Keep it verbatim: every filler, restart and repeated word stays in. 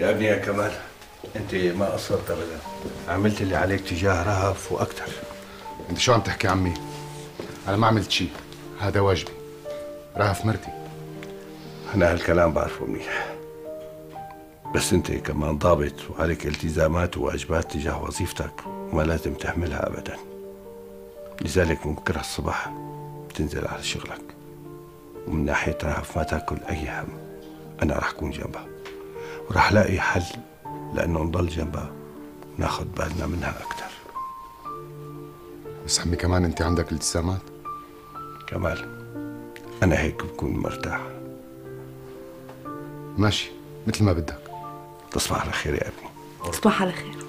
يا ابني يا كمال، انت ما قصرت ابدا، عملت اللي عليك تجاه رهف واكثر. انت شو عم تحكي عمي؟ انا ما عملت شيء، هذا واجبي. رهف مرتي. انا هالكلام بعرفه منيح، بس انت كمان ضابط وعليك التزامات وواجبات تجاه وظيفتك وما لازم تهملها ابدا. لذلك من بكره الصبح بتنزل على شغلك، ومن ناحيه رهف ما تاكل اي هم، انا رح كون جنبها ورح لاقي حل لانه نضل جنبها وناخذ بالنا منها اكثر. بس عمي كمان انت عندك التزامات. كمال انا هيك بكون مرتاح. ماشي مثل ما بدك. تصبح على خير يا ابني. تصبح على خير.